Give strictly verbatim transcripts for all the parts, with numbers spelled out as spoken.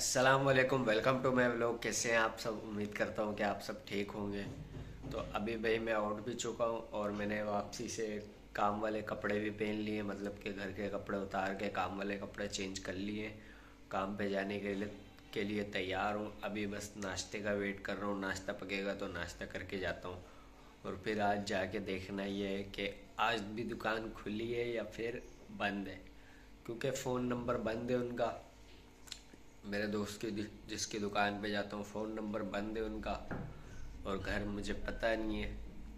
अस्सलाम वालेकुम, welcome to my vlog. कैसे हैं आप सब? उम्मीद करता हूँ कि आप सब ठीक होंगे। तो अभी भाई मैं आउट भी चुका हूँ और मैंने वापसी से काम वाले कपड़े भी पहन लिए, मतलब कि घर के कपड़े उतार के काम वाले कपड़े चेंज कर लिए। काम पे जाने के लिए के लिए तैयार हूँ। अभी बस नाश्ते का वेट कर रहा हूँ, नाश्ता पकेगा तो नाश्ता करके जाता हूँ। और फिर आज जाके देखना ये है कि आज भी दुकान खुली है या फिर बंद है, क्योंकि फ़ोन नंबर बंद है उनका। मेरे दोस्त की जिसकी दुकान पे जाता हूँ फ़ोन नंबर बंद है उनका, और घर मुझे पता नहीं है।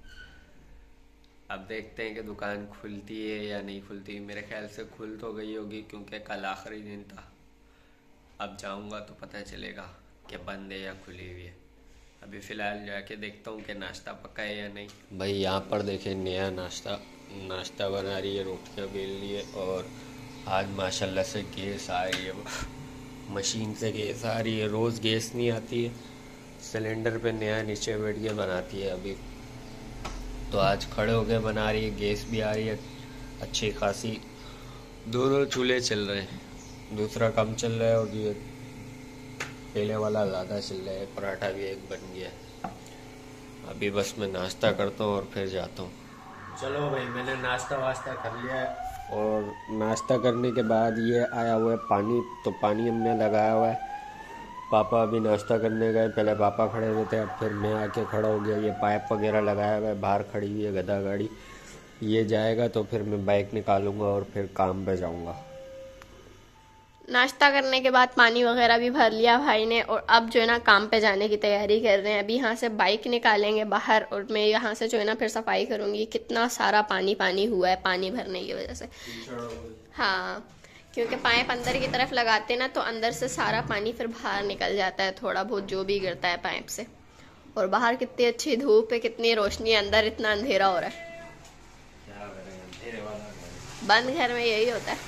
अब देखते हैं कि दुकान खुलती है या नहीं खुलती। मेरे ख्याल से खुल तो गई होगी, क्योंकि कल आखिरी दिन था। अब जाऊँगा तो पता चलेगा कि बंद है या खुली हुई है। अभी फ़िलहाल जाके देखता हूँ कि नाश्ता पका है या नहीं। भाई यहाँ पर देखें, नया नाश्ता नाश्ता बना रही है, रोटियाँ बेल रही है। और आज माशाल्लाह से गैस आ रही है, मशीन से गैस आ रही है। रोज़ गैस नहीं आती है, सिलेंडर पे नया नीचे बैठ के बनाती है। अभी तो आज खड़े होके बना रही है, गैस भी आ रही है अच्छी खासी। दोनों चूल्हे चल रहे हैं, दूसरा कम चल रहा है और ये पहले वाला ज़्यादा चल रहा है। पराठा भी एक बन गया है। अभी बस मैं नाश्ता करता हूँ और फिर जाता हूँ। चलो भाई, मैंने नाश्ता वास्ता कर लिया है। और नाश्ता करने के बाद ये आया हुआ है पानी, तो पानी हमने लगाया हुआ है। पापा अभी नाश्ता करने गए, पहले पापा खड़े हुए थे, अब फिर मैं आके खड़ा हो गया। ये पाइप वगैरह लगाया हुआ है, बाहर खड़ी हुई है गधा गाड़ी। ये जाएगा तो फिर मैं बाइक निकालूंगा और फिर काम पे जाऊंगा। नाश्ता करने के बाद पानी वगैरह भी भर लिया भाई ने, और अब जो है ना काम पे जाने की तैयारी कर रहे हैं। अभी यहाँ से बाइक निकालेंगे बाहर और मैं यहाँ से जो है ना फिर सफाई करूँगी। कितना सारा पानी पानी हुआ है पानी भरने की वजह से। हाँ, क्योंकि पाइप अंदर की तरफ लगाते ना तो अंदर से सारा पानी फिर बाहर निकल जाता है, थोड़ा बहुत जो भी गिरता है पाइप से। और बाहर कितनी अच्छी धूप है, कितनी रोशनी है, अंदर इतना अंधेरा हो रहा है। बंद घर में यही होता है।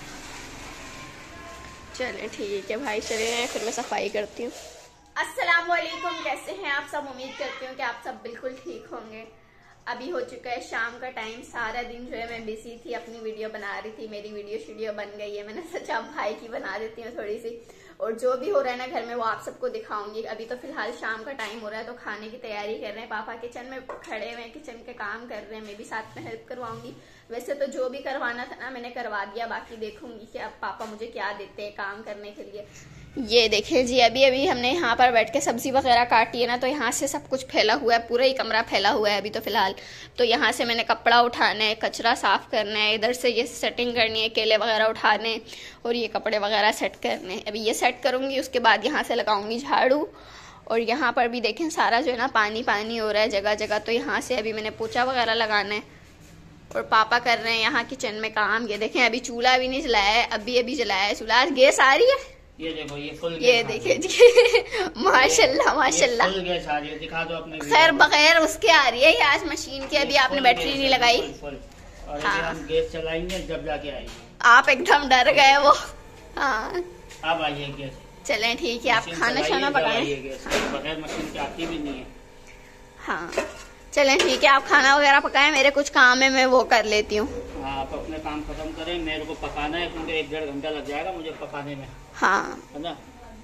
चलें ठीक है भाई, चले फिर मैं सफाई करती हूँ। अस्सलाम वालेकुम, कैसे हैं आप सब? उम्मीद करती हूँ कि आप सब बिल्कुल ठीक होंगे। अभी हो चुका है शाम का टाइम। सारा दिन जो है मैं बिजी थी, अपनी वीडियो बना रही थी। मेरी वीडियो शीडियो बन गई है, मैंने सोचा भाई की बना देती हूँ थोड़ी सी। और जो भी हो रहा है ना घर में वो आप सबको दिखाऊंगी। अभी तो फिलहाल शाम का टाइम हो रहा है तो खाने की तैयारी कर रहे हैं। पापा किचन में खड़े हुए हैं, किचन के काम कर रहे हैं, मैं भी साथ में हेल्प करवाऊंगी। वैसे तो जो भी करवाना था ना मैंने करवा दिया, बाकी देखूंगी कि अब पापा मुझे क्या देते हैं काम करने के लिए। ये देखिए जी, अभी अभी हमने यहाँ पर बैठ के सब्जी वगैरह काटी है ना, तो यहाँ से सब कुछ फैला हुआ है, पूरा ही कमरा फैला हुआ है अभी तो फिलहाल। तो यहाँ से मैंने कपड़ा उठाना है, कचरा साफ करना है, इधर से ये सेटिंग करनी है, केले वगैरह उठाने और ये कपड़े वगैरह सेट करने हैं। अभी ये सेट करूँगी, उसके बाद यहाँ से लगाऊंगी झाड़ू। और यहाँ पर भी देखें सारा जो है ना पानी पानी हो रहा है जगह जगह, तो यहाँ से अभी मैंने पोछा वगैरह लगाना है। और पापा कर रहे हैं यहाँ किचन में काम। ये देखें अभी चूल्हा भी नहीं जलाया है, अभी अभी जलाया है चूल्हा। आज गैस आ रही है, ये देखो ये फुल ये देखिए जी माशाल्लाह माशाल्लाह। फुल गैस आ रही है, दिखा दो अपने। खैर बगैर उसके आ रही है ये आज मशीन की। अभी आपने बैटरी नहीं लगाई। फुल। और हाँ, हम गैस चलाएंगे जब जाके आएगी। आप एकदम डर गए वो। हाँ अब आइए गैस। चलें ठीक है, आप खाना शाना पकाएं। बगैर मशीन के आती भी नहीं है। हाँ चलें ठीक है, आप खाना वगैरह पकाएं, मेरे कुछ काम है मैं वो कर लेती हूँ। हाँ, आप अपने काम खत्म करें, मेरे को पकाना है क्योंकि एक डेढ़ घंटा लग जाएगा मुझे पकाने में। हाँ है ना।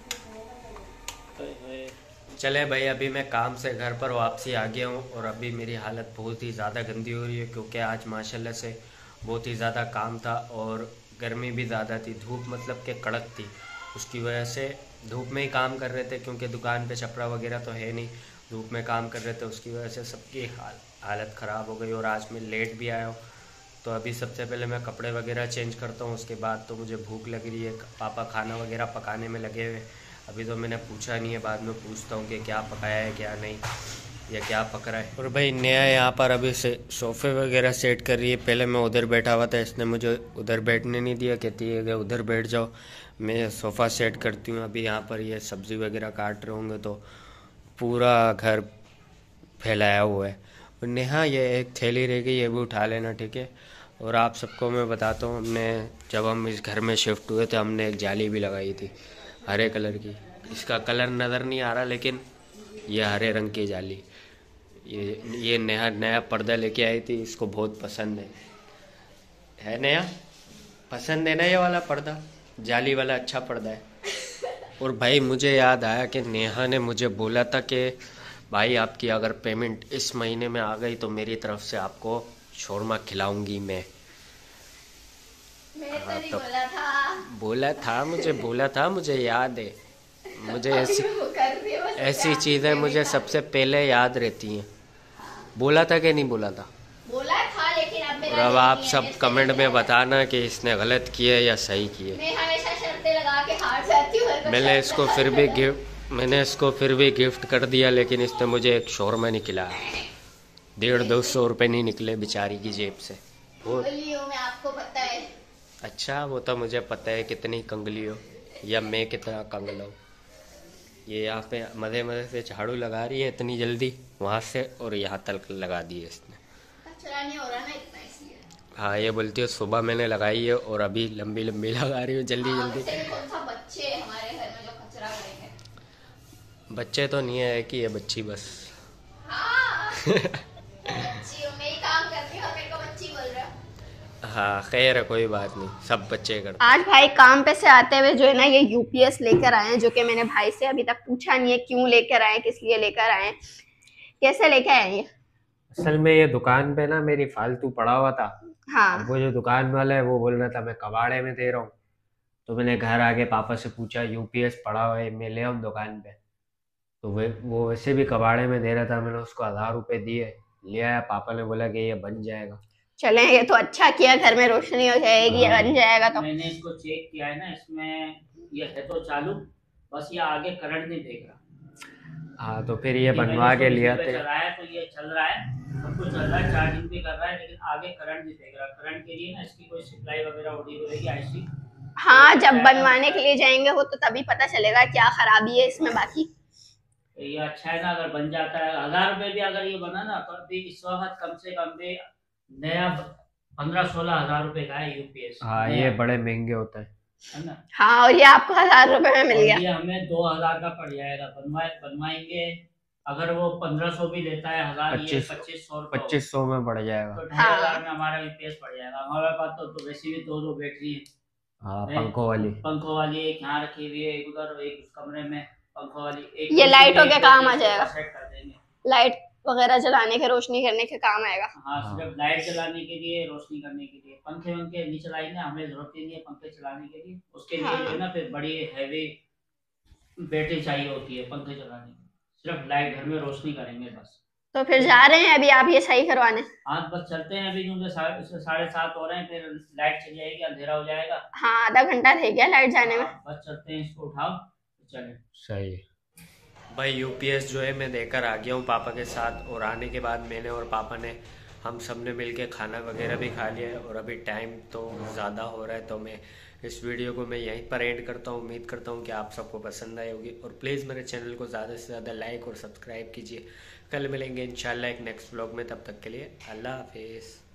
चले भाई, अभी मैं काम से घर पर वापसी आ गया हूँ और अभी मेरी हालत बहुत ही ज़्यादा गंदी हो रही है, क्योंकि आज माशाल्लाह से बहुत ही ज़्यादा काम था और गर्मी भी ज़्यादा थी। धूप मतलब कि कड़क थी, उसकी वजह से धूप में ही काम कर रहे थे, क्योंकि दुकान पे छपरा वगैरह तो है नहीं। धूप में काम कर रहे थे, उसकी वजह से सबकी हाल हालत ख़राब हो गई। और आज मैं लेट भी आया हूँ, तो अभी सबसे पहले मैं कपड़े वगैरह चेंज करता हूँ। उसके बाद तो मुझे भूख लग रही है। पापा खाना वगैरह पकाने में लगे हुए, अभी तो मैंने पूछा नहीं है, बाद में पूछता हूँ कि क्या पकाया है क्या नहीं, या क्या पक रहा है। और भाई नया यहाँ पर अभी से सोफ़े वगैरह सेट कर रही है। पहले मैं उधर बैठा हुआ था, इसने मुझे उधर बैठने नहीं दिया, कहती है कि उधर बैठ जाओ, मैं सोफ़ा सेट करती हूँ। अभी यहाँ पर ये सब्ज़ी वगैरह काट रहे होंगे तो पूरा घर फैलाया हुआ है। और नेहा ये एक थैली रह गई, ये भी उठा लेना ठीक है। और आप सबको मैं बताता हूँ, हमने जब हम इस घर में शिफ्ट हुए थे हमने एक जाली भी लगाई थी हरे कलर की। इसका कलर नज़र नहीं आ रहा, लेकिन ये हरे रंग की जाली, ये ये नया नया पर्दा लेके आई थी, इसको बहुत पसंद है। है नया पसंद है ना ये वाला पर्दा? जाली वाला अच्छा पर्दा है। और भाई मुझे याद आया कि नेहा ने मुझे बोला था कि भाई आपकी अगर पेमेंट इस महीने में आ गई तो मेरी तरफ से आपको शोरमा खिलाऊंगी मैं। मैं तो हाँ, नहीं तो बोला था। बोला था, मुझे बोला था, मुझे याद है। मुझे ऐसी अभी वो कर रही है, बस ऐसी क्या चीज़ें मैंने मुझे कहा। सबसे पहले याद रहती हैं। बोला था कि नहीं बोला था? बोला था, लेकिन अब और मेरा अब दिल आप नहीं है, सब मेरे से कमेंट नहीं में जाएगा। बताना कि इसने गलत किए या सही किए। मैं हमेशा शर्तें लगा के हार जाती हूँ। मेरे को मैंने शर्त इसको लगा फिर के भी लगा- गिफ्ट मैंने इसको फिर भी गिफ्ट कर दिया, लेकिन इसने मुझे एक शोरमा नहीं खिलाया। डेढ़ दो सौ रुपये नहीं निकले बेचारी की जेब से। वो कंगली हूँ मैं, आपको पता है। अच्छा, वो तो मुझे पता है कितनी कंगली हो या मैं कितना कंगला हूँ। ये यहाँ पे मज़े मज़े से झाड़ू लगा रही है इतनी जल्दी, वहाँ से और यहाँ तक लगा दी है इसने। कचरा नहीं हो रहा ना इतना, इसलिए। हाँ, ये बोलती है सुबह मैंने लगाई है और अभी लंबी लंबी लगा रही हूँ जल्दी हाँ, जल्दी। वैसे भी कौन सा बच्चे हैं हमारे घर में जो कचरा करेंगे। बच्चे तो नहीं है कि ये बच्ची बस। हाँ, बच्ची हूँ, मैं ही काम करती हूँ और मेरे को बच्ची बोल रहे हो। हाँ खैर है, कोई बात नहीं, सब बच्चे करते। आज भाई काम पे से आते हुए जो है ना ये यूपीएस लेकर आए हैं, जो कि मैंने भाई से अभी तक पूछा नहीं है क्यों लेकर आए, किस लिए लेकर आए, कैसे लेकर आए ये। असल में ये दुकान पे ना मेरी फालतू पड़ा हुआ था। हाँ अब वो जो दुकान वाला है वो बोल रहा था मैं कबाड़े में दे रहा हूँ, तो मैंने घर आके पापा से पूछा यूपीएस पड़ा हुआ है मैं ले आऊँ दुकान पे। तो वे वो वैसे भी कबाड़े में दे रहा था, मैंने उसको हजार रुपये दिए, ले आया। पापा ने बोला कि ये बन जाएगा। चले, ये तो अच्छा किया, घर में रोशनी हो जाएगी, हाँ। बन जाएगा तो। मैंने इसको चेक किया है ना, इसमें ये है तो चालू, बस ये आगे करंट नहीं देख रहा। हाँ, तो फिर ये कि मैंने बनवा इसको के बिजली लिया पे थे। चलाया तो ये चल रहा है, सब कुछ चल रहा है, चार्जिंग भी कर रहा है, लेकिन आगे करंट नहीं देख रहा। करंट के लिए ना इसकी कोई सप्लाई वगैरह होती रहेगी ऐसी। हाँ, जब बनवाने के लिए जाएंगे हो तो तभी पता चलेगा क्या खराबी है इसमें। बाकी तो ये अच्छा है ना, अगर बन जाता है हजार रुपए भी अगर ये बना ना, तो अभी इस वक्त कम से कम भी नया पंद्रह सोलह हजार रुपए का है यूपीएस। हाँ, ये बड़े महंगे होते हैं, है ना। हाँ, और ये आपको हजार रुपए में मिल और गया। ये हमें दो हजार का पड़ जाएगा, बनवाए बनवाएंगे। अगर वो पंद्रह सौ भी लेता है हजार, ये पच्चीस पच्चीस सौ रुपए पच्चीस सौ में पड़ जाएगा। तो ढाई हाँ। हजार में हमारा यूपीएस पड़ जाएगा। हमारे पास तो, तो वैसे भी दो दो बैटरी है। हाँ, है। पंखों वाली पंखों वाली एक यहाँ रखी हुई है, एक उधर, एक उस कमरे में पंखों वाली। एक ये कुर्सी लाइटों पे के एक काम आ इसके जाएगा। ऊपर सेट कर देंगे। लाइट वगैरह जलाने के, रोशनी करने के काम आएगा। हाँ, हाँ। सिर्फ लाइट जलाने के लिए, रोशनी करने के लिए। पंखे वंखे नहीं चलाएंगे, हमें जरूरत ही नहीं है पंखे चलाने के लिए। उसके लिए हाँ। जो है ना फिर बड़ी हैवी बैटरी चाहिए होती है पंखे चलाने के। सिर्फ लाइट घर में रोशनी करेंगे बस। तो फिर जा रहे हैं अभी आप ये सही करवाने? आज बस चलते हैं अभी, क्योंकि साढ़े साढ़े सात हो रहे हैं, फिर लाइट चली जाएगी, अंधेरा हो जाएगा। हाँ, आधा घंटा रह गया लाइट जाने में। हाँ, बस चलते हैं, इसको उठाओ चले। सही। भाई यूपीएस जो है मैं देकर आ गया हूँ पापा के साथ, और आने के बाद मैंने और पापा ने हम सब ने मिल के खाना वगैरह भी खा लिया है। और अभी टाइम तो ज़्यादा हो रहा है, तो मैं इस वीडियो को मैं यहीं पर एंड करता हूँ। उम्मीद करता हूँ कि आप सबको पसंद आई होगी, और प्लीज़ मेरे चैनल को ज़्यादा से ज़्यादा लाइक और सब्सक्राइब कीजिए। कल मिलेंगे इंशाल्लाह एक नेक्स्ट व्लॉग में, तब तक के लिए अल्लाह हाफिज़।